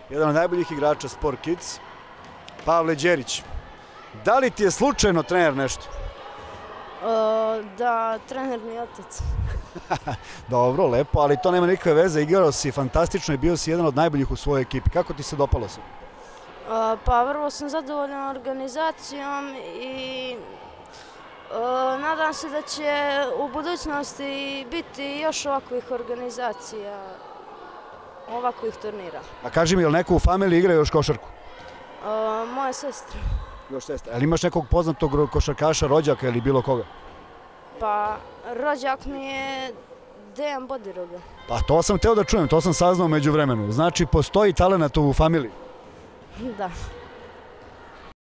jedan od najboljih igrača Sport Kids, Pavle Đerić. Da li ti je slučajno trener nešto? Da, trener mi je otac. Dobro, lepo, ali to nema nikakve veze. Igrao si fantastično i bio si jedan od najboljih u svojoj ekipi. Kako ti se dopalo se? Pa vrlo sam zadovoljan organizacijom i nadam se da će u budućnosti biti još ovakvih organizacija, ovakvih turnira. A kaži mi, je li neko u familiji igra još košarku? Moja sestra. Još sestra. Ali imaš nekog poznatog košarkaša, rođaka ili bilo koga? Pa rođak mi je Dejan Bodiroga. Pa to sam hteo da čujem, to sam saznao među vremenu. Znači, postoji talenat u familiji? Da.